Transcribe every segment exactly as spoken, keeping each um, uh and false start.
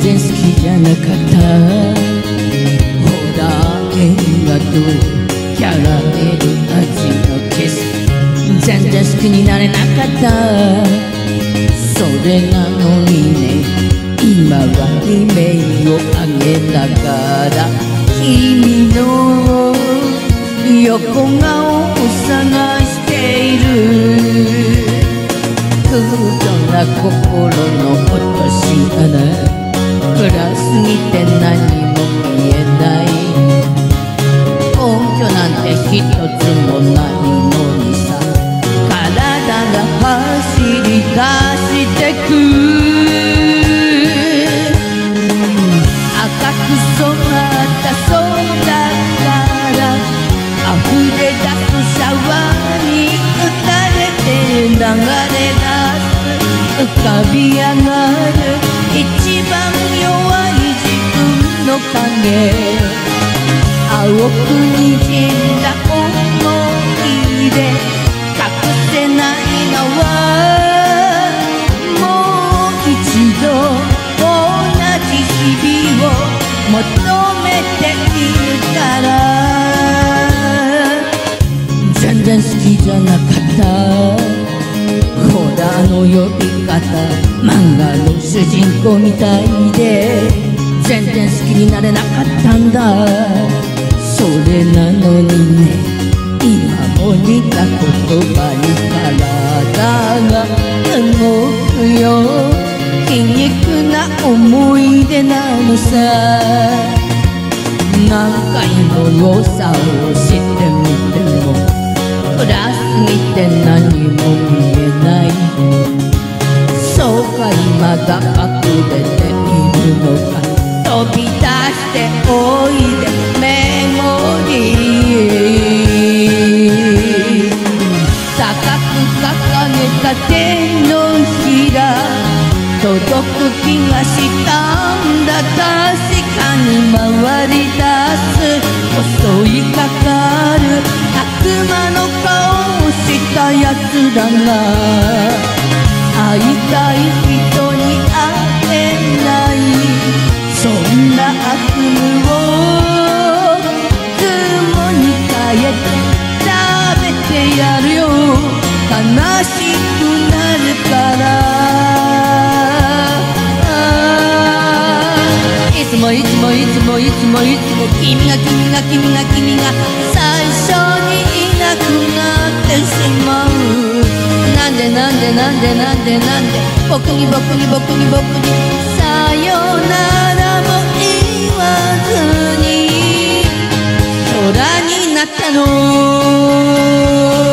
然好きじゃなかったホラー映画とキャラメル味のキス全然好きになれなかったそれなのにね今は悲鳴を上げながら君の横顔を探している空洞な心の落とし穴暗すぎて何も見えない根拠なんて一つもないのにさ体が走り出してく赤く染まった空から溢れ出すシャワーに打たれて流れ出す浮かび上がる一番弱い自分の影青くにじんだ想いで隠せないのはもう一度同じ日々を求めているから全然好きじゃなかったホラーの呼び方漫画の主人公みたいで全然好きになれなかったんだそれなのにね今も似た言葉に体が動くよ皮肉な思い出なのさ何回も良さを知ってみても暗すぎて何も見えないそうか今が隠れているのか飛び出しておいでメモリー高く掲げた手のひら届く気がしたんだ確かに回り出す襲いかかる悪魔の顔をしたやつらが会いたい人に会えないそんな悪夢を雲に変えて食べてやるよ悲しくなるからいつもいつもいつもいつもいつも君が君が君が君が最初にいなくなってしまうなんでなんでなんでなんでなんで僕に僕に僕に僕にさよならも言わずに空になったの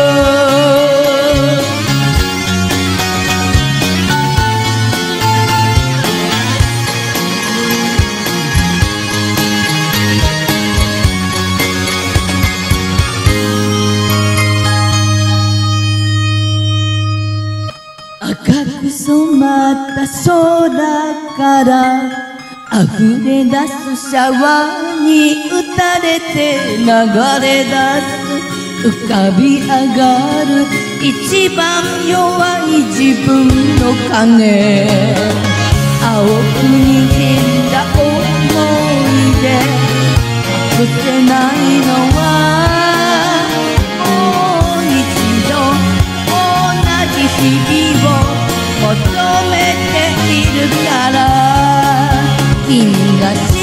赤く染まった空から溢れ出すシャワーに打たれて流れ出す浮かび上がる一番弱い自分の影青くにじんだ想いで隠せないのはもう一度同じ日々を求めているから君が